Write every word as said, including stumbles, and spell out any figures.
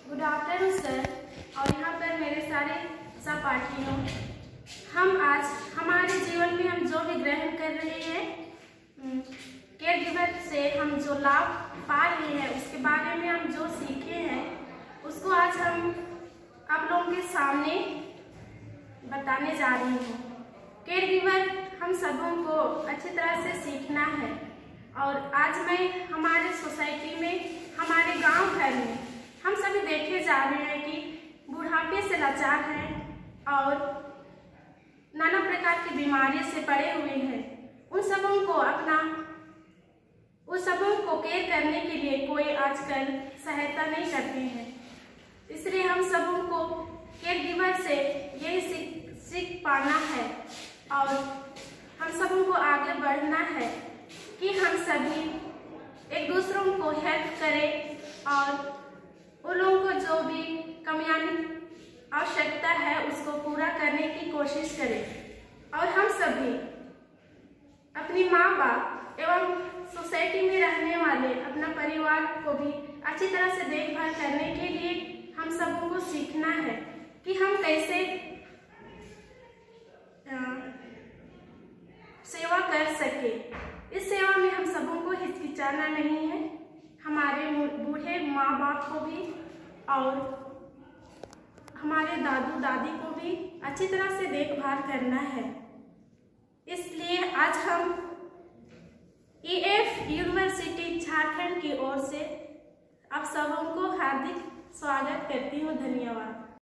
Good afternoon sir और यहाँ पर मेरे सारे सहपाठियों। हम आज हमारे जीवन में हम जो भी ग्रहण कर रहे हैं, केयर गिवर से हम जो लाभ पा रहे हैं उसके बारे में हम जो सीखे हैं उसको आज हम आप लोगों के सामने बताने जा रही हूँ। केयर गिवर हम सबों को अच्छी तरह से सीखना है और आज मैं हमारे सोसाइटी में, हमारे गांव घर में हम सभी देखे जा रहे हैं कि बुढ़ापे से लाचार हैं और नाना प्रकार की बीमारी से पड़े हुए हैं। उन सबों को अपना उन सबों को केयर करने के लिए कोई आजकल सहायता नहीं करते हैं। इसलिए हम सबों को केयर गिवर से यही सीख सीख पाना है और हम सबों को आगे बढ़ना है कि हम सभी एक दूसरों को हेल्प करें और उन लोगों को जो भी कमियां आवश्यकता है उसको पूरा करने की कोशिश करें और हम सभी अपनी माँ बाप एवं सोसाइटी में रहने वाले अपना परिवार को भी अच्छी तरह से देखभाल करने के लिए हम सबों को सीखना है कि हम कैसे सेवा कर सके। इस सेवा में हम सबों को हिचकिचाना नहीं है, हमारे बूढ़े माँ बाप को भी और हमारे दादू दादी को भी अच्छी तरह से देखभाल करना है। इसलिए आज हम ई एफ यूनिवर्सिटी झारखंड की ओर से आप सबों को हार्दिक स्वागत करती हूँ। धन्यवाद।